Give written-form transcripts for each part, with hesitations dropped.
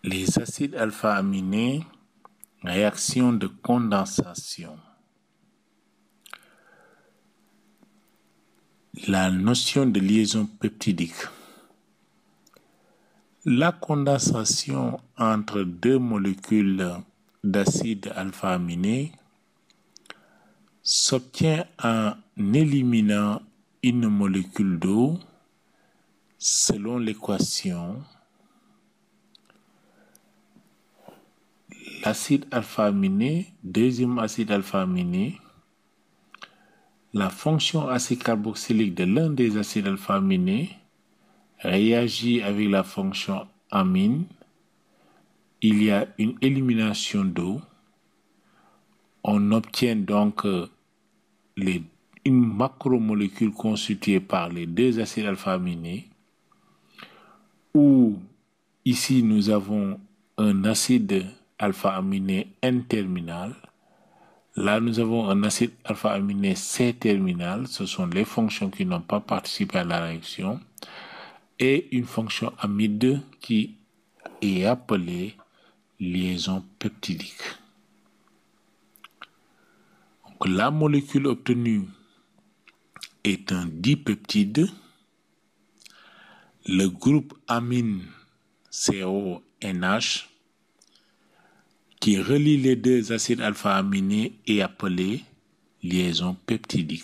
Les acides alpha-aminés, réaction de condensation. La notion de liaison peptidique. La condensation entre deux molécules d'acide alpha-aminé s'obtient en éliminant une molécule d'eau selon l'équation l'acide alpha-aminé, deuxième acide alpha-aminé, la fonction acide carboxylique de l'un des acides alpha-aminés réagit avec la fonction amine. Il y a une élimination d'eau. On obtient donc une macromolécule constituée par les deux acides alpha-aminés, où ici nous avons un acide alpha-aminé N-terminal. Là, nous avons un acide alpha-aminé C-terminal. Ce sont les fonctions qui n'ont pas participé à la réaction. Et une fonction amide qui est appelée liaison peptidique. Donc, la molécule obtenue est un dipeptide. Le groupe amine CONH qui relie les deux acides alpha-aminés est appelé liaison peptidique.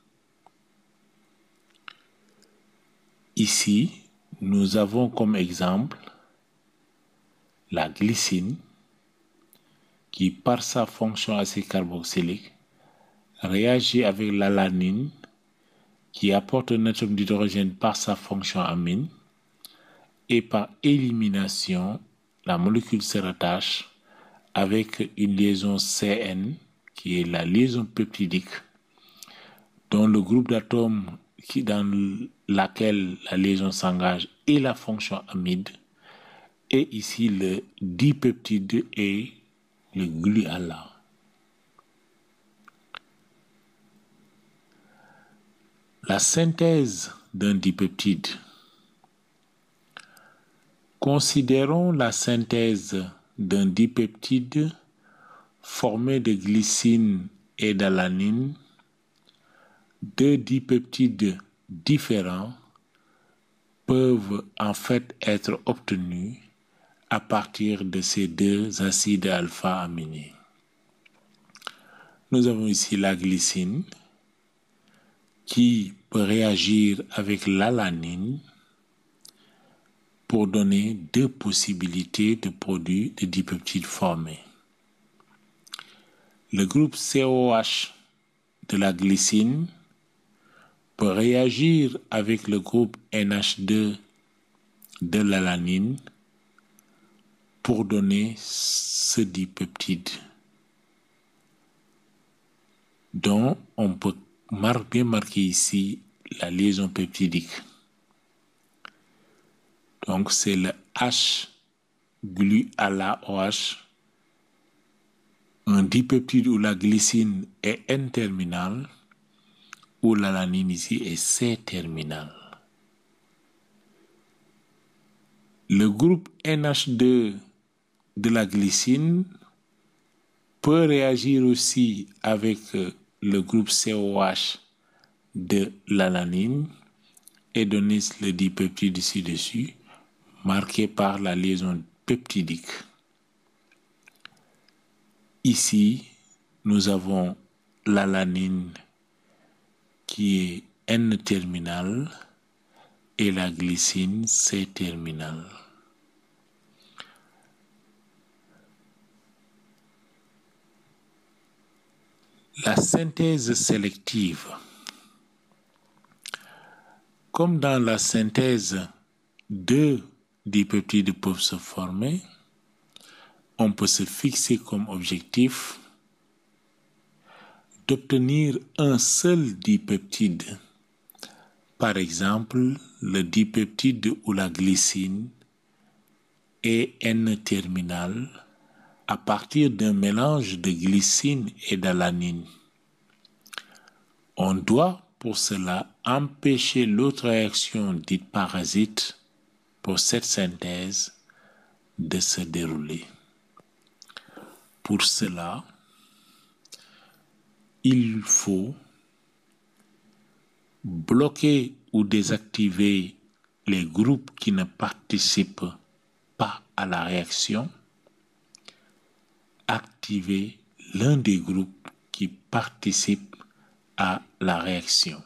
Ici, nous avons comme exemple la glycine qui, par sa fonction acide carboxylique, réagit avec l'alanine qui apporte un atome d'hydrogène par sa fonction amine et par élimination, la molécule se rattache avec une liaison CN qui est la liaison peptidique dont le groupe d'atomes dans laquelle la liaison s'engage est la fonction amide et ici le dipeptide est le gluala. La synthèse d'un dipeptide. Considérons la synthèse d'un dipeptide formé de glycine et d'alanine. Deux dipeptides différents peuvent en fait être obtenus à partir de ces deux acides alpha-aminés. Nous avons ici la glycine qui peut réagir avec l'alanine pour donner deux possibilités de produits de dipeptides formés. Le groupe COH de la glycine peut réagir avec le groupe NH2 de l'alanine pour donner ce dipeptide dont on peut bien marquer ici la liaison peptidique. Donc c'est le H-gluala-OH, un dipeptide où la glycine est N-terminale, où l'alanine ici est C-terminale. Le groupe NH2 de la glycine peut réagir aussi avec le groupe COH de l'alanine et donner le dipeptide ci-dessus, marqué par la liaison peptidique. Ici, nous avons l'alanine qui est N-terminale et la glycine C-terminale. La synthèse sélective. Comme dans la synthèse, deux dipeptides peuvent se former, on peut se fixer comme objectif d'obtenir un seul dipeptide. Par exemple, le dipeptide ou la glycine est N-terminale à partir d'un mélange de glycine et d'alanine. On doit pour cela empêcher l'autre réaction dite parasite pour cette synthèse de se dérouler. Pour cela, il faut bloquer ou désactiver les groupes qui ne participent pas à la réaction, activer l'un des groupes qui participe à la réaction.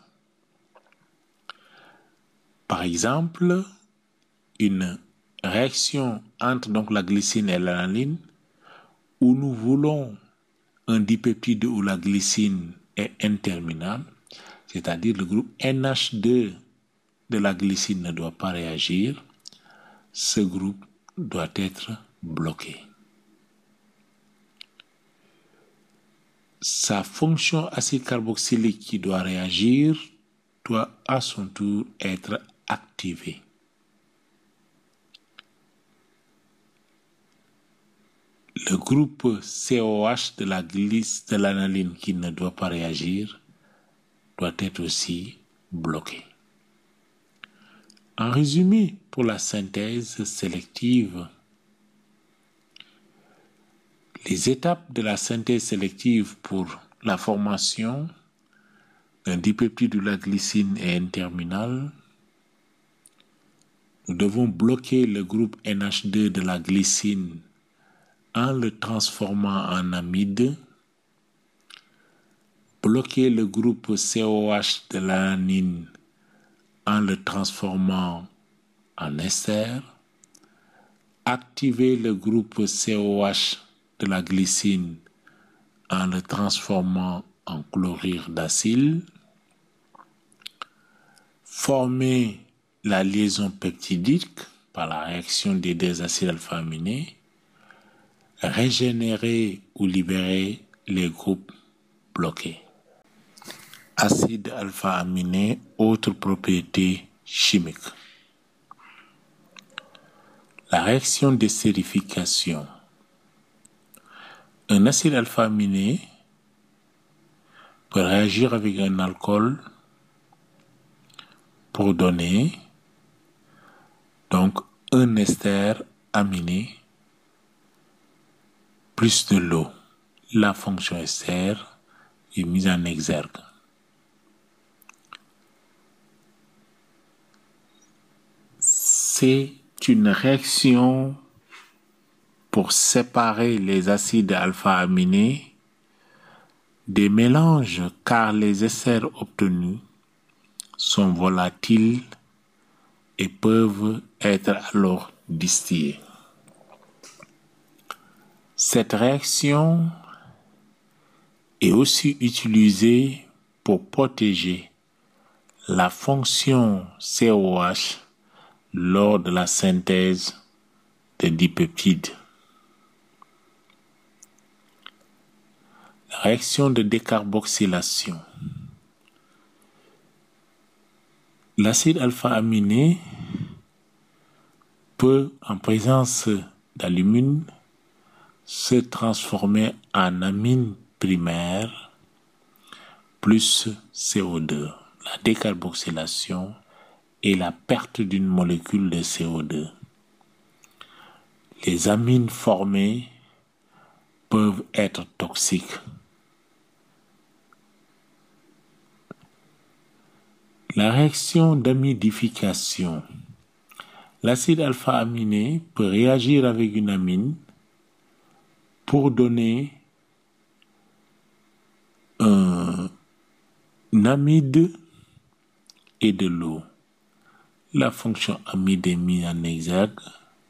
Par exemple, une réaction entre donc la glycine et l'analyne où nous voulons un dipeptide où la glycine est N-terminale, c'est-à-dire le groupe NH2 de la glycine ne doit pas réagir, ce groupe doit être bloqué. Sa fonction acide carboxylique qui doit réagir doit à son tour être activée. Le groupe COH de la glycine de l'analyne qui ne doit pas réagir doit être aussi bloqué. En résumé, pour la synthèse sélective, les étapes de la synthèse sélective pour la formation d'un dipeptide de la glycine et N-terminale, nous devons bloquer le groupe NH2 de la glycine en le transformant en amide, bloquer le groupe COH de l'analyne en le transformant en ester, activer le groupe COH de la glycine en le transformant en chlorure d'acyle, former la liaison peptidique par la réaction des deux acides alpha-aminés, régénérer ou libérer les groupes bloqués. Acide alpha-aminé, autres propriétés chimiques. La réaction d'estérification. Un acide alpha-aminé peut réagir avec un alcool pour donner donc un ester aminé plus de l'eau. La fonction ester est mise en exergue. C'est une réaction pour séparer les acides alpha-aminés des mélanges car les esters obtenus sont volatiles et peuvent être alors distillés. Cette réaction est aussi utilisée pour protéger la fonction COH lors de la synthèse des dipeptides. La réaction de décarboxylation. L'acide alpha-aminé peut, en présence d'alumine, se transformer en amine primaire plus CO2. La décarboxylation et la perte d'une molécule de CO2. Les amines formées peuvent être toxiques. La réaction d'amidification. L'acide alpha-aminé peut réagir avec une amine pour donner un amide et de l'eau. La fonction amide est mise en exergue.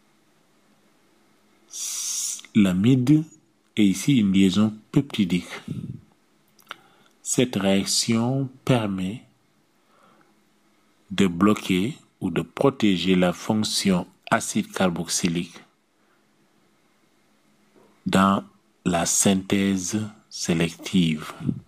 L'amide est ici une liaison peptidique. Cette réaction permet de bloquer ou de protéger la fonction acide carboxylique dans la synthèse sélective.